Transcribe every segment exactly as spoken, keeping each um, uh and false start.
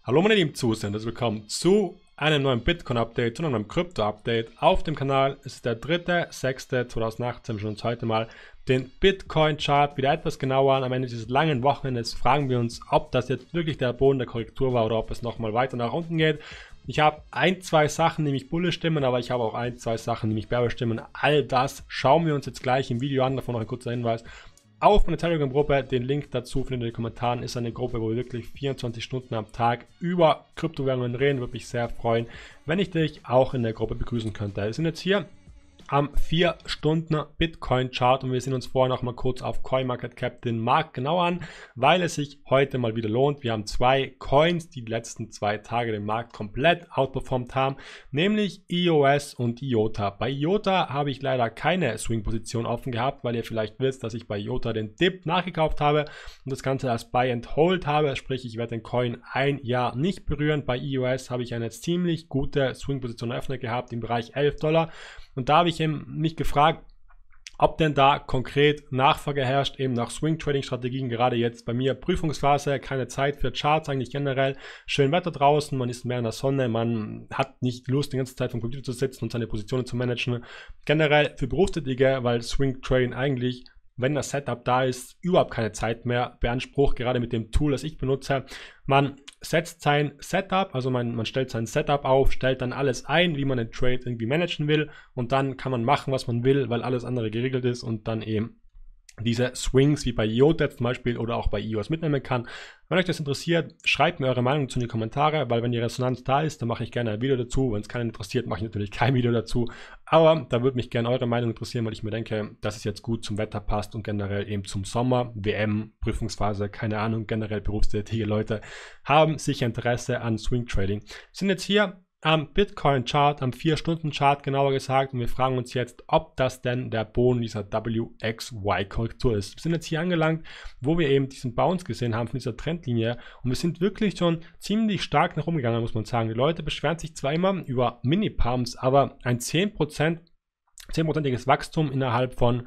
Hallo meine lieben Zuseher, willkommen zu einem neuen Bitcoin-Update, zu einem neuen Krypto-Update auf dem Kanal. Es ist der dritte sechste zweitausendachtzehn. Wir schauen uns heute mal den Bitcoin-Chart wieder etwas genauer an. Am Ende dieses langen Wochenendes fragen wir uns, ob das jetzt wirklich der Boden der Korrektur war oder ob es nochmal weiter nach unten geht. Ich habe ein, zwei Sachen, die mich bullish stimmen, aber ich habe auch ein, zwei Sachen, die mich bearish stimmen. All das schauen wir uns jetzt gleich im Video an. Davon noch ein kurzer Hinweis auf meine Telegram-Gruppe. Den Link dazu findet ihr in den Kommentaren. Ist eine Gruppe, wo wir wirklich vierundzwanzig Stunden am Tag über Kryptowährungen reden. Würde mich sehr freuen, wenn ich dich auch in der Gruppe begrüßen könnte. Wir sind jetzt hier am vier Stunden Bitcoin-Chart und wir sehen uns vorher noch mal kurz auf CoinMarketCap den Markt genau an, weil es sich heute mal wieder lohnt. Wir haben zwei Coins, die die letzten zwei Tage den Markt komplett outperformt haben, nämlich E O S und I O T A. Bei I O T A habe ich leider keine Swing-Position offen gehabt, weil ihr vielleicht wisst, dass ich bei I O T A den Dip nachgekauft habe und das Ganze als Buy and Hold habe, sprich ich werde den Coin ein Jahr nicht berühren. Bei I O S habe ich eine ziemlich gute Swing-Position eröffnet gehabt im Bereich elf Dollar. Und da habe ich eben mich gefragt, ob denn da konkret Nachfrage herrscht, eben nach Swing-Trading-Strategien, gerade jetzt bei mir Prüfungsphase, keine Zeit für Charts, eigentlich generell schön Wetter draußen, man ist mehr in der Sonne, man hat nicht Lust, die ganze Zeit vom Computer zu sitzen und seine Positionen zu managen. Generell für Berufstätige, weil Swing-Trading eigentlich, wenn das Setup da ist, überhaupt keine Zeit mehr beansprucht, gerade mit dem Tool, das ich benutze. Man setzt sein Setup, also man, man stellt sein Setup auf, stellt dann alles ein, wie man den Trade irgendwie managen will und dann kann man machen, was man will, weil alles andere geregelt ist und dann eben diese Swings wie bei I O T A zum Beispiel oder auch bei I O S mitnehmen kann. Wenn euch das interessiert, schreibt mir eure Meinung zu in die Kommentare, weil wenn die Resonanz da ist, dann mache ich gerne ein Video dazu. Wenn es keinen interessiert, mache ich natürlich kein Video dazu. Aber da würde mich gerne eure Meinung interessieren, weil ich mir denke, dass es jetzt gut zum Wetter passt und generell eben zum Sommer, W M, Prüfungsphase, keine Ahnung, generell berufstätige Leute haben sicher Interesse an Swing Trading. Wir sind jetzt hier am Bitcoin-Chart, am vier Stunden Chart genauer gesagt und wir fragen uns jetzt, ob das denn der Boden dieser W X Y-Korrektur ist. Wir sind jetzt hier angelangt, wo wir eben diesen Bounce gesehen haben von dieser Trendlinie und wir sind wirklich schon ziemlich stark nach oben gegangen, muss man sagen. Die Leute beschweren sich zwar immer über Mini-Pumps, aber ein zehn Prozent, zehn prozentiges Wachstum innerhalb von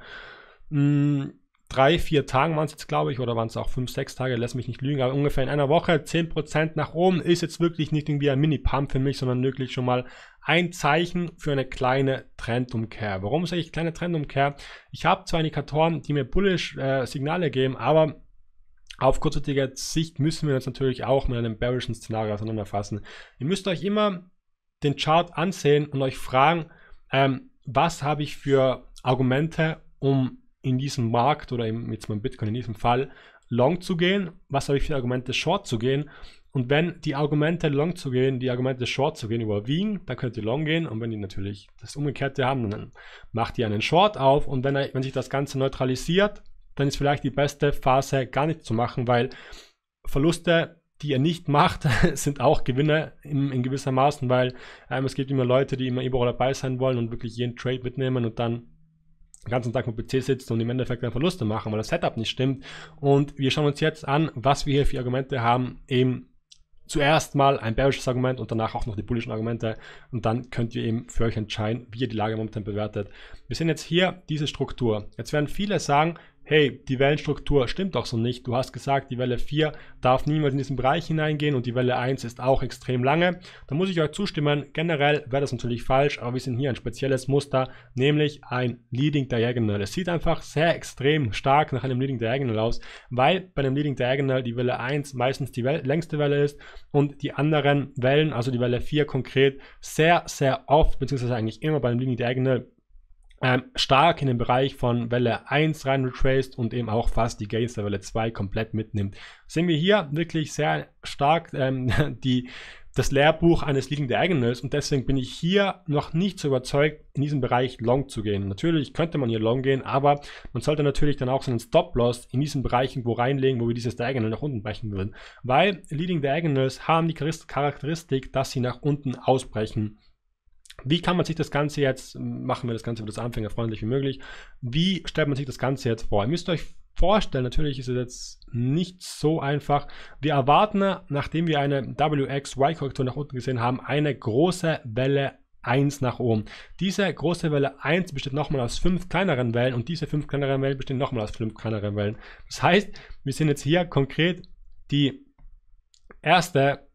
mh, drei, vier Tagen waren es jetzt, glaube ich, oder waren es auch fünf, sechs Tage, lass mich nicht lügen, aber ungefähr in einer Woche zehn Prozent nach oben ist jetzt wirklich nicht irgendwie ein Mini-Pump für mich, sondern wirklich schon mal ein Zeichen für eine kleine Trendumkehr. Warum sage ich kleine Trendumkehr? Ich habe zwei Indikatoren, die mir bullish äh, Signale geben, aber auf kurzfristige Sicht müssen wir uns natürlich auch mit einem bearischen Szenario auseinanderfassen. Ihr müsst euch immer den Chart ansehen und euch fragen, ähm, was habe ich für Argumente, um in diesem Markt oder eben jetzt mal Bitcoin in diesem Fall long zu gehen, was habe ich für Argumente short zu gehen und wenn die Argumente long zu gehen, die Argumente short zu gehen überwiegen, dann könnt ihr long gehen und wenn die natürlich das Umgekehrte haben, dann macht ihr einen Short auf und wenn, wenn sich das Ganze neutralisiert, dann ist vielleicht die beste Phase gar nicht zu machen, weil Verluste, die ihr nicht macht, sind auch Gewinne in, in gewisser Maßen, weil ähm, es gibt immer Leute, die immer überall dabei sein wollen und wirklich jeden Trade mitnehmen und dann den ganzen Tag mit P C sitzen und im Endeffekt dann Verluste machen, weil das Setup nicht stimmt. Und wir schauen uns jetzt an, was wir hier für Argumente haben. Eben zuerst mal ein bearisches Argument und danach auch noch die bullischen Argumente. Und dann könnt ihr eben für euch entscheiden, wie ihr die Lage momentan bewertet. Wir sehen jetzt hier diese Struktur. Jetzt werden viele sagen, hey, die Wellenstruktur stimmt doch so nicht. Du hast gesagt, die Welle vier darf niemals in diesen Bereich hineingehen und die Welle eins ist auch extrem lange. Da muss ich euch zustimmen. Generell wäre das natürlich falsch, aber wir sehen hier ein spezielles Muster, nämlich ein Leading Diagonal. Es sieht einfach sehr extrem stark nach einem Leading Diagonal aus, weil bei einem Leading Diagonal die Welle eins meistens die Wel- längste Welle ist und die anderen Wellen, also die Welle vier konkret, sehr, sehr oft, beziehungsweise eigentlich immer bei einem Leading Diagonal Ähm, stark in den Bereich von Welle eins rein retraced und eben auch fast die Gains der Welle zwei komplett mitnimmt. Sehen wir hier wirklich sehr stark ähm, die, das Lehrbuch eines Leading Diagonals und deswegen bin ich hier noch nicht so überzeugt, in diesem Bereich long zu gehen. Natürlich könnte man hier long gehen, aber man sollte natürlich dann auch seinen Stop-Loss in diesen Bereich irgendwo reinlegen, wo wir dieses Diagonal nach unten brechen würden, weil Leading Diagonals haben die Charakteristik, dass sie nach unten ausbrechen. Wie kann man sich das Ganze jetzt, machen wir das Ganze wieder so anfängerfreundlich wie möglich, wie stellt man sich das Ganze jetzt vor? Ihr müsst euch vorstellen, natürlich ist es jetzt nicht so einfach. Wir erwarten, nachdem wir eine W X Y-Korrektur nach unten gesehen haben, eine große Welle eins nach oben. Diese große Welle eins besteht nochmal aus fünf kleineren Wellen und diese fünf kleineren Wellen bestehen nochmal aus fünf kleineren Wellen. Das heißt, wir sehen jetzt hier konkret die erste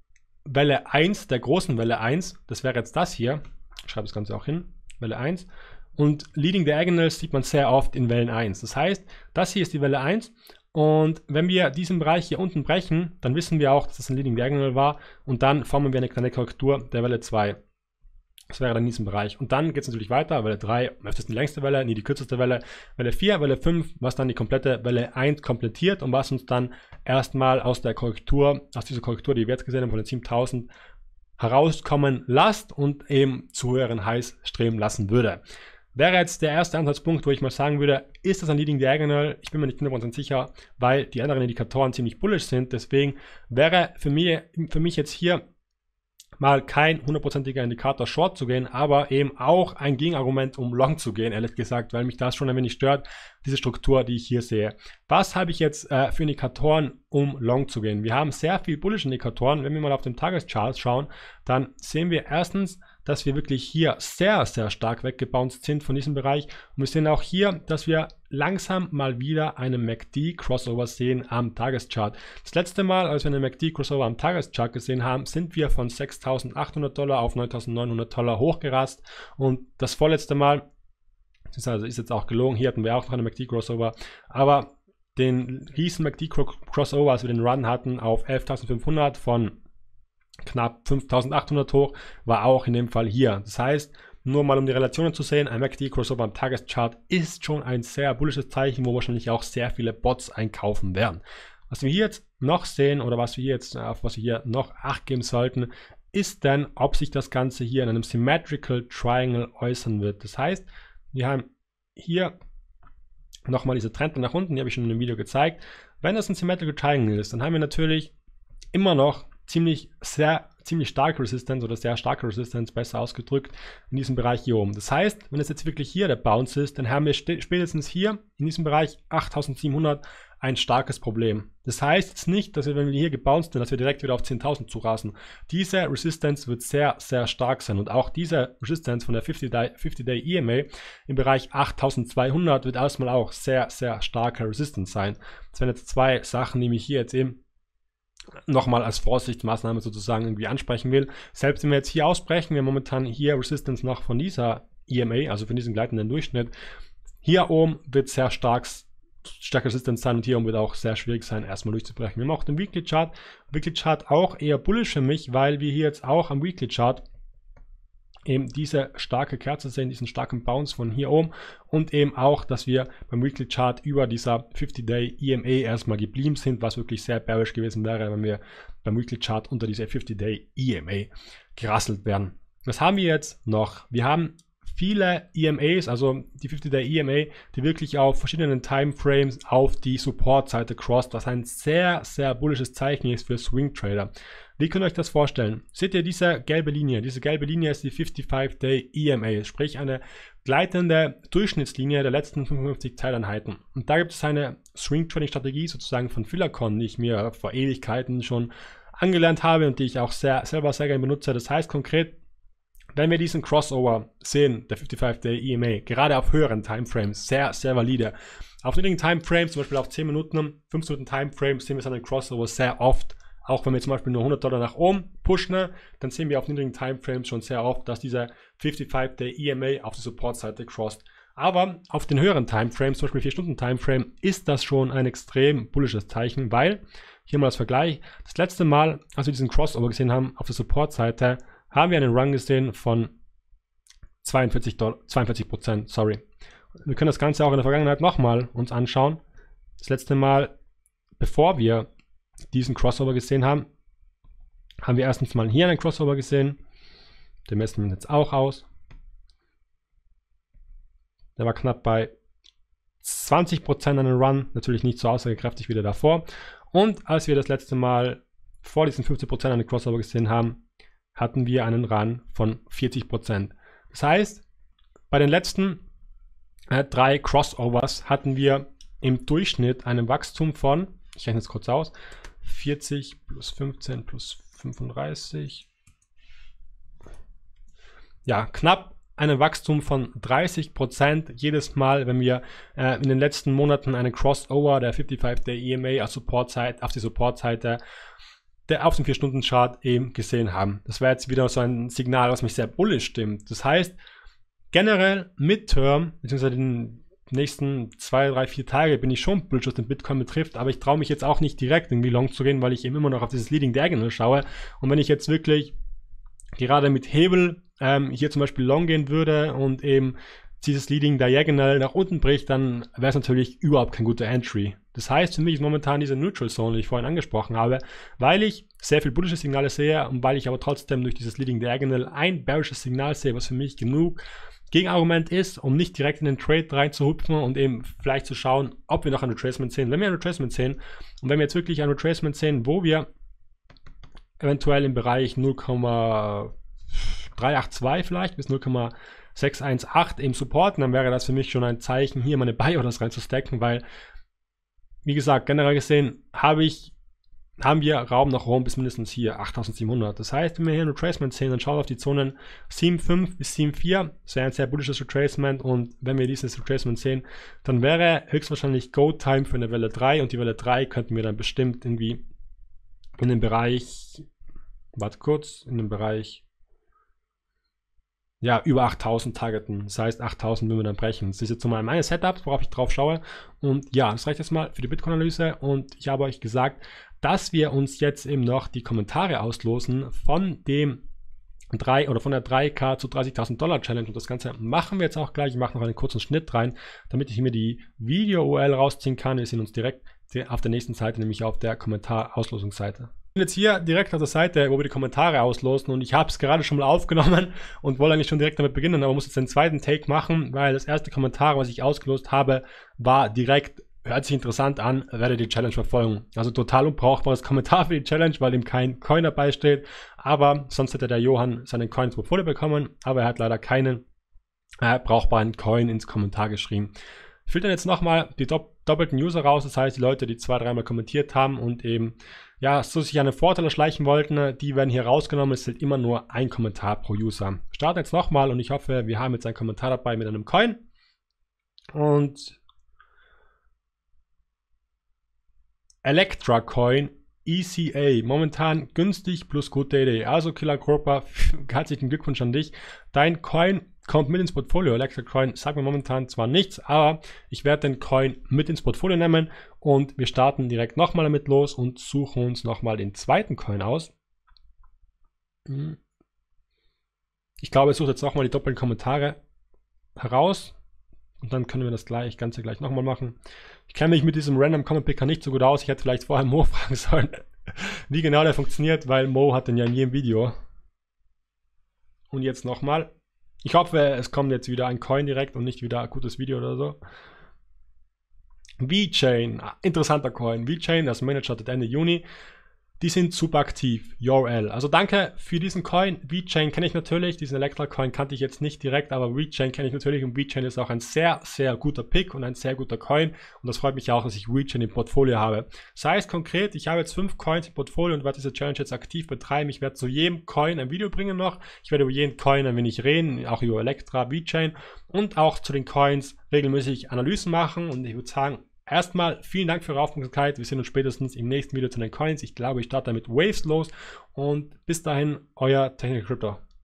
Welle eins, der großen Welle eins, das wäre jetzt das hier, ich schreibe das Ganze auch hin, Welle eins, und Leading Diagonals sieht man sehr oft in Wellen eins. Das heißt, das hier ist die Welle eins und wenn wir diesen Bereich hier unten brechen, dann wissen wir auch, dass das ein Leading Diagonal war und dann formen wir eine kleine Korrektur der Welle zwei. Das wäre dann in diesem Bereich. Und dann geht es natürlich weiter. Welle drei, öfters die längste Welle, nie die kürzeste Welle. Welle vier, Welle fünf, was dann die komplette Welle eins komplettiert und was uns dann erstmal aus der Korrektur, aus dieser Korrektur, die wir jetzt gesehen haben, von den siebentausend, herauskommen lässt und eben zu höheren Highs streben lassen würde. Wäre jetzt der erste Ansatzpunkt, wo ich mal sagen würde, ist das ein Leading Diagonal? Ich bin mir nicht hundert Prozent sicher, weil die anderen Indikatoren ziemlich bullish sind. Deswegen wäre für mich, für mich jetzt hier mal kein hundertprozentiger Indikator Short zu gehen, aber eben auch ein Gegenargument, um Long zu gehen, ehrlich gesagt, weil mich das schon ein wenig stört, diese Struktur, die ich hier sehe. Was habe ich jetzt äh, für Indikatoren, um Long zu gehen? Wir haben sehr viel bullish Indikatoren. Wenn wir mal auf den Tageschart schauen, dann sehen wir erstens, dass wir wirklich hier sehr, sehr stark weggebounced sind von diesem Bereich. Und wir sehen auch hier, dass wir langsam mal wieder einen M A C D-Crossover sehen am Tageschart. Das letzte Mal, als wir einen M A C D-Crossover am Tageschart gesehen haben, sind wir von sechstausendachthundert Dollar auf neuntausendneunhundert Dollar hochgerast. Und das vorletzte Mal, das ist, also, ist jetzt auch gelogen, hier hatten wir auch noch einen M A C D-Crossover, aber den riesen M A C D-Crossover, als wir den Run hatten auf elftausendfünfhundert von knapp fünftausendachthundert hoch, war auch in dem Fall hier. Das heißt, nur mal um die Relationen zu sehen, ein M A C D-Crossover am Tageschart ist schon ein sehr bullisches Zeichen, wo wahrscheinlich auch sehr viele Bots einkaufen werden. Was wir hier jetzt noch sehen oder was wir hier jetzt, auf was wir hier noch Acht geben sollten, ist dann, ob sich das Ganze hier in einem Symmetrical Triangle äußern wird. Das heißt, wir haben hier nochmal diese Trend nach unten, die habe ich schon in dem Video gezeigt. Wenn das ein Symmetrical Triangle ist, dann haben wir natürlich immer noch ziemlich sehr ziemlich starke Resistance oder sehr starke Resistance, besser ausgedrückt, in diesem Bereich hier oben. Das heißt, wenn es jetzt wirklich hier der Bounce ist, dann haben wir spätestens hier in diesem Bereich achttausendsiebenhundert ein starkes Problem. Das heißt jetzt nicht, dass wir, wenn wir hier gebounced sind, dass wir direkt wieder auf zehntausend zurasen. Diese Resistance wird sehr, sehr stark sein und auch diese Resistance von der fifty day E M A im Bereich achttausendzweihundert wird erstmal auch sehr, sehr starke Resistance sein. Das wären jetzt zwei Sachen, die mich hier jetzt eben nochmal als Vorsichtsmaßnahme sozusagen irgendwie ansprechen will. Selbst wenn wir jetzt hier ausbrechen, wir haben momentan hier Resistance noch von dieser E M A, also von diesem gleitenden Durchschnitt. Hier oben wird sehr stark starke Resistance sein und hier oben wird auch sehr schwierig sein, erstmal durchzubrechen. Wir haben auch den Weekly Chart. Weekly Chart auch eher bullish für mich, weil wir hier jetzt auch am Weekly Chart eben diese starke Kerze sehen, diesen starken Bounce von hier oben und eben auch, dass wir beim Weekly Chart über dieser fifty day E M A erstmal geblieben sind, was wirklich sehr bearish gewesen wäre, wenn wir beim Weekly Chart unter dieser fifty day E M A gerasselt wären. Was haben wir jetzt noch? Wir haben viele E M As, also die fifty day E M A, die wirklich auf verschiedenen Timeframes auf die Support-Seite crossed, was ein sehr, sehr bullisches Zeichen ist für Swing Trader. Wie könnt ihr euch das vorstellen? Seht ihr diese gelbe Linie? Diese gelbe Linie ist die fifty-five day E M A, sprich eine gleitende Durchschnittslinie der letzten fünfundfünfzig Zeiteinheiten. Und da gibt es eine Swing-Trading-Strategie sozusagen von Philacon, die ich mir vor Ewigkeiten schon angelernt habe und die ich auch sehr, selber sehr gerne benutze. Das heißt konkret, wenn wir diesen Crossover sehen, der fifty-five day E M A, gerade auf höheren Timeframes, sehr, sehr valide. Auf niedrigen Timeframes, zum Beispiel auf zehn Minuten, fünfzehn Minuten Timeframes, sehen wir so einen Crossover sehr oft. Auch wenn wir zum Beispiel nur hundert Dollar nach oben pushen, dann sehen wir auf niedrigen Timeframes schon sehr oft, dass dieser fifty-five day E M A auf die Support-Seite crossed. Aber auf den höheren Timeframes, zum Beispiel vier Stunden Timeframe, ist das schon ein extrem bullisches Zeichen, weil, hier mal als Vergleich, das letzte Mal, als wir diesen Crossover gesehen haben auf der Support-Seite, haben wir einen Run gesehen von zweiundvierzig Prozent, sorry. Wir können das Ganze auch in der Vergangenheit nochmal uns anschauen. Das letzte Mal, bevor wir diesen Crossover gesehen haben, haben wir erstens mal hier einen Crossover gesehen. Den messen wir jetzt auch aus. Der war knapp bei zwanzig Prozent an den Run, natürlich nicht so aussagekräftig wie der davor. Und als wir das letzte Mal vor diesen fünfzig Prozent an den Crossover gesehen haben, hatten wir einen Run von vierzig Prozent. Das heißt, bei den letzten äh, drei Crossovers hatten wir im Durchschnitt einen Wachstum von, ich rechne jetzt kurz aus, vierzig plus fünfzehn plus fünfunddreißig. Ja, knapp ein Wachstum von dreißig Prozent jedes Mal, wenn wir äh, in den letzten Monaten einen Crossover der fifty-five day E M A als Support-Seite, auf die Support-Seite der auf dem vier Stunden Chart eben gesehen haben. Das wäre jetzt wieder so ein Signal, was mich sehr bullisch stimmt. Das heißt, generell Midterm, beziehungsweise den nächsten zwei, drei, vier Tage bin ich schon bullish, was den Bitcoin betrifft, aber ich traue mich jetzt auch nicht direkt irgendwie long zu gehen, weil ich eben immer noch auf dieses Leading Diagonal schaue. Und wenn ich jetzt wirklich gerade mit Hebel ähm, hier zum Beispiel long gehen würde und eben dieses Leading Diagonal nach unten bricht, dann wäre es natürlich überhaupt kein guter Entry. Das heißt, für mich ist momentan diese Neutral Zone, die ich vorhin angesprochen habe, weil ich sehr viel bullische Signale sehe und weil ich aber trotzdem durch dieses Leading Diagonal ein bearisches Signal sehe, was für mich genug Gegenargument ist, um nicht direkt in den Trade reinzuhupfen und eben vielleicht zu schauen, ob wir noch ein Retracement sehen. Wenn wir ein Retracement sehen und wenn wir jetzt wirklich ein Retracement sehen, wo wir eventuell im Bereich null Komma drei acht zwei vielleicht bis null Komma sechs eins acht eben supporten, dann wäre das für mich schon ein Zeichen, hier meine Buy-Orders reinzustacken, weil, wie gesagt, generell gesehen habe ich haben wir Raum nach Raum bis mindestens hier achttausendsiebenhundert. Das heißt, wenn wir hier ein Retracement sehen, dann schauen wir auf die Zonen sieben Komma fünf bis sieben Komma vier. Das wäre ein sehr bullisches Retracement und wenn wir dieses Retracement sehen, dann wäre höchstwahrscheinlich Go-Time für eine Welle drei und die Welle drei könnten wir dann bestimmt irgendwie in den Bereich, warte kurz, in den Bereich ja, über achttausend targeten. Das heißt, achttausend würden wir dann brechen. Das ist jetzt so mal meine Setups, worauf ich drauf schaue. Und ja, das reicht jetzt mal für die Bitcoin-Analyse. Und ich habe euch gesagt, dass wir uns jetzt eben noch die Kommentare auslosen von dem drei oder von der drei K zu dreißigtausend Dollar Challenge. Und das Ganze machen wir jetzt auch gleich. Ich mache noch einen kurzen Schnitt rein, damit ich mir die Video-U R L rausziehen kann. Wir sehen uns direkt auf der nächsten Seite, nämlich auf der Kommentar-Auslosungsseite. Ich bin jetzt hier direkt auf der Seite, wo wir die Kommentare auslosen und ich habe es gerade schon mal aufgenommen und wollte eigentlich schon direkt damit beginnen, aber muss jetzt den zweiten Take machen, weil das erste Kommentar, was ich ausgelost habe, war direkt, hört sich interessant an, werde die Challenge verfolgen. Also total unbrauchbares Kommentar für die Challenge, weil ihm kein Coin dabei steht, aber sonst hätte der Johann seinen Coin ins Portfolio bekommen, aber er hat leider keinen äh, brauchbaren Coin ins Kommentar geschrieben. Ich filtern jetzt nochmal die dopp doppelten User raus, das heißt die Leute, die zwei, dreimal kommentiert haben und eben ja, so sich einen Vorteil erschleichen wollten, die werden hier rausgenommen. Es zählt immer nur ein Kommentar pro User. Ich starte jetzt nochmal und ich hoffe, wir haben jetzt einen Kommentar dabei mit einem Coin. Und Electra Coin E C A, momentan günstig plus gute Idee. Also Killer Corper, herzlichen Glückwunsch an dich. Dein Coin kommt mit ins Portfolio. Electra Coin sagt mir momentan zwar nichts, aber ich werde den Coin mit ins Portfolio nehmen und wir starten direkt nochmal damit los und suchen uns nochmal den zweiten Coin aus. Ich glaube, ich suche jetzt nochmal die doppelten Kommentare heraus und dann können wir das gleich, Ganze gleich nochmal machen. Ich kenne mich mit diesem Random Comment Picker nicht so gut aus. Ich hätte vielleicht vorher Mo fragen sollen, wie genau der funktioniert, weil Mo hat den ja in jedem Video. Und jetzt nochmal. Ich hoffe, es kommt jetzt wieder ein Coin direkt und nicht wieder ein gutes Video oder so. V-Chain, interessanter Coin. V-Chain, das Manager startet Ende Juni. Die sind super aktiv, U R L. Also danke für diesen Coin. V-Chain kenne ich natürlich, diesen Electra-Coin kannte ich jetzt nicht direkt, aber V-Chain kenne ich natürlich und V-Chain ist auch ein sehr, sehr guter Pick und ein sehr guter Coin und das freut mich auch, dass ich V-Chain im Portfolio habe. Das heißt konkret, ich habe jetzt fünf Coins im Portfolio und werde diese Challenge jetzt aktiv betreiben. Ich werde zu jedem Coin ein Video bringen noch. Ich werde über jeden Coin ein wenig reden, auch über Electra, V-Chain und auch zu den Coins regelmäßig Analysen machen und ich würde sagen, erstmal vielen Dank für eure Aufmerksamkeit. Wir sehen uns spätestens im nächsten Video zu den Coins. Ich glaube, ich starte mit Waves los und bis dahin, euer Technical Crypto.